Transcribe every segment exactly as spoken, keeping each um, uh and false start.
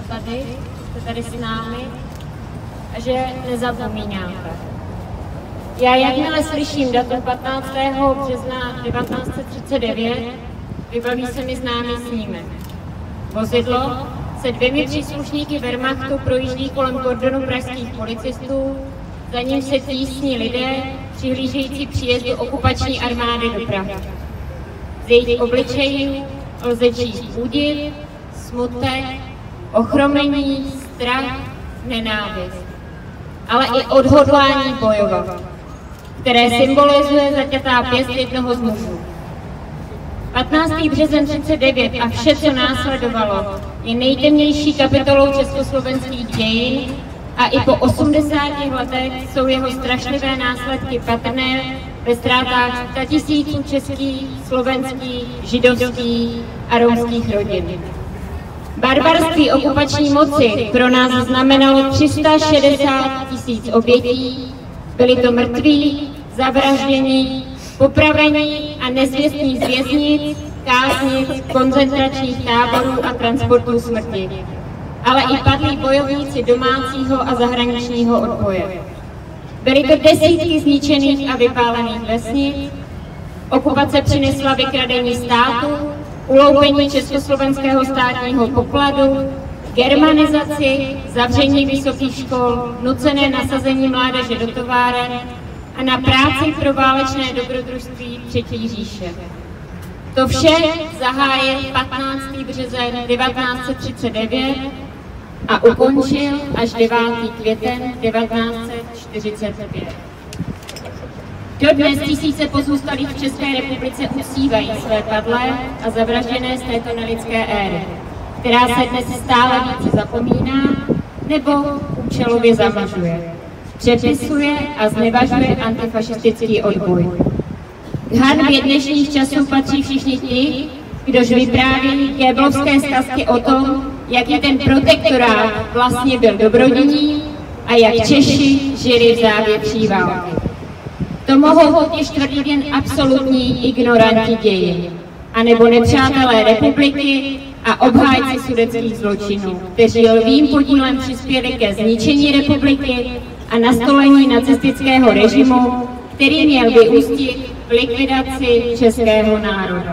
tady, jste tady s námi a že nezapomínáte. Já jakmile slyším datum patnáctého března devatenáct set třicet devět, vybaví se mi známý snímek. Vozidlo se dvěmi příslušníky Wehrmachtu projíždí kolem kordonu pražských policistů, za ním se tísní lidé, přihlížející příjezdu okupační armády do Prahy. Z jejich obličejů lze číst údiv, smutek, ochromení, strach, nenávist, ale i odhodlání bojovat, které symbolizuje zaťatá pěst jednoho z mužů. patnáctého březen třicet devět a vše, co následovalo, je nejtemnější kapitolou československých dějin a i po osmdesáti letech jsou jeho strašlivé následky patrné ve ztrátách statisíců českých, slovenských, židovských a romských rodin. Barbarství okupační moci pro nás znamenalo tři sta šedesát tisíc obětí, byli to mrtví, zavraždění, popravení a nezvěstní z věznic, káznic, koncentračních táborů a transportů smrti, ale i padlí bojovníci domácího a zahraničního odboje. Byly to desítky zničených a vypálených vesnic, okupace přinesla vykradení státu, uloupení československého státního pokladu, germanizaci, zavření vysokých škol, nucené nasazení mládeže do továren a na práci pro válečné dobrodružství Třetí říše. To vše zahájil patnáctého březen devatenáct set třicet devět a ukončil až devátého květen devatenáct set čtyřicet pět. Dodnes tisíce pozůstalých v České republice uctívají své padlé a zavražděné z této nelidské éry, která se dnes stále více zapomíná nebo účelově zamlžuje, přepisuje a znevažuje antifašistický odboj. K hanbě dnešních časů patří všichni ti, kdož vypráví kéblovské zkazky o tom, jaký ten protektorát vlastně byl dobrodiní a jak Češi žili v závětří války. To mohou totiž tvrdit jen absolutní ignoranti dějin, anebo nepřátelé republiky a obhájci sudetských zločinů, kteří lvým podílem přispěli ke zničení republiky a nastolení nacistického režimu, který měl vyústit v likvidaci českého národa.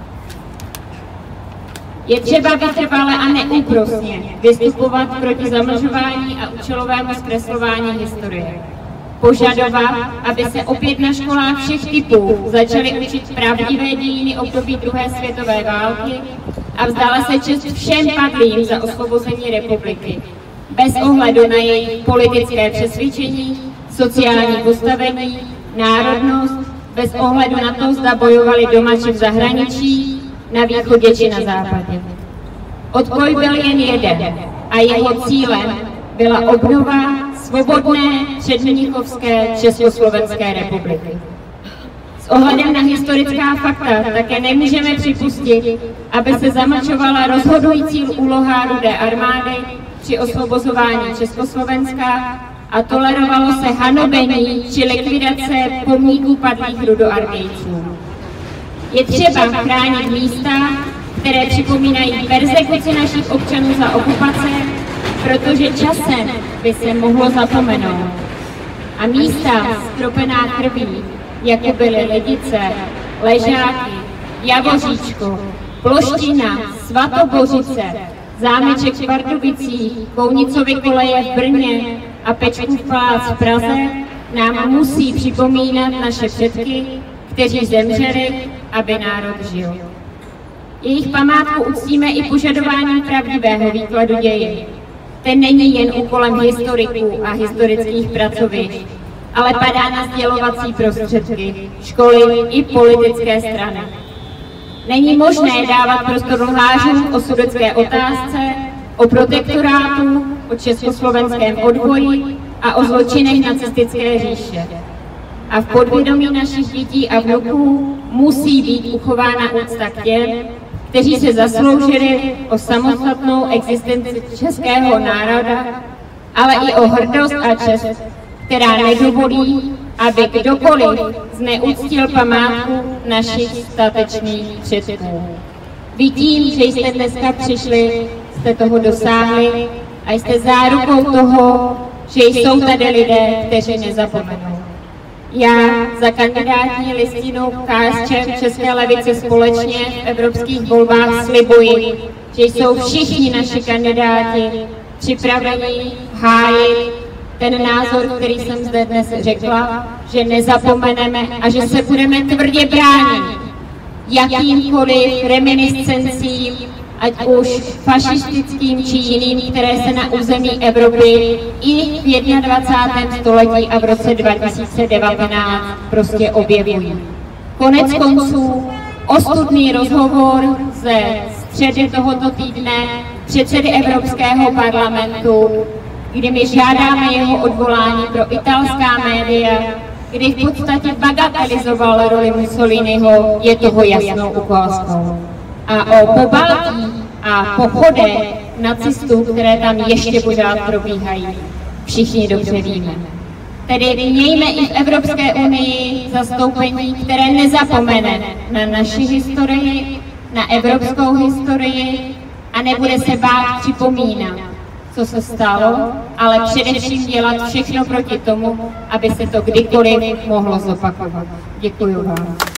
Je třeba vytrvale a neúprosně vystupovat proti zamlžování a účelovému zkreslování historie. Požadovat, aby se opět na školách všech typů začaly učit pravdivé dějiny období druhé světové války a vzdala se čest všem padlým za osvobození republiky, bez ohledu na jejich politické přesvědčení, sociální postavení, národnost, bez ohledu na to, zda bojovali doma či v zahraničí, na východě či na západě. Odboj byl jen jeden a jeho cílem byla obnova svobodné předmnichovské Československé republiky. S ohledem na historická fakta také nemůžeme připustit, aby se zamlčovala rozhodující úloha Rudé armády při osvobozování Československa a tolerovalo se hanobení či likvidace pomníků padlých rudoarmějců. Je třeba chránit místa, které připomínají perzekuci našich občanů za okupace, protože časem by se mohlo zapomenout. A místa skropená krví, jako byly Lidice, Ležáky, Javoříčko, Ploština, Svatobořice, zámeček v Pardubicích, Kounicovy koleje v Brně a Pečkův palác v Praze, nám musí připomínat naše předky, kteří zemřeli, aby národ žil. Jejich památku uctíme i požadováním pravdivého výkladu dějin. Ten není jen úkolem historiků a historických pracovišť, ale padá na sdělovací prostředky, školy i politické strany. Není možné dávat prostor lhářům o sudetské otázce, o protektorátu, o československém odboji a o zločinech nacistické říše. A v podvědomí našich dětí a vnuků musí být uchována úcta k těm, kteří se zasloužili o samostatnou existenci českého národa, ale i o hrdost a čest, která nedovolí, aby kdokoliv zneuctil památku našich statečných předků. Vy tím, že jste dneska přišli jste toho dosáhli a jste zárukou toho, že jsou tady lidé, kteří nezapomenou. Já za kandidátní listinu K S Č M České levice společně v evropských volbách slibuji, že jsou všichni naši kandidáti připraveni hájit ten názor, který jsem zde dnes řekla, že nezapomeneme a že se budeme tvrdě bránit jakýmkoliv reminiscencím, ať už fašistickým či jiným, které se na území Evropy i v dvacátém prvním století a v roce dva tisíce devatenáct prostě objevují. Konec konců ostudný rozhovor ze středy tohoto týdne předsedy Evropského parlamentu, kdy my žádáme jeho odvolání pro italská média, kdy v podstatě bagatelizoval roli Mussoliniho, je toho jasnou ukázkou. A o Pobaltí a pochodech nacistů, které tam ještě pořád probíhají, všichni dobře víme. Tedy mějme i v Evropské unii zastoupení, které nezapomene na naši historii, na evropskou historii a nebude se bát připomínat, co se stalo, ale především dělat všechno proti tomu, aby se to kdykoliv mohlo zopakovat. Děkuji vám.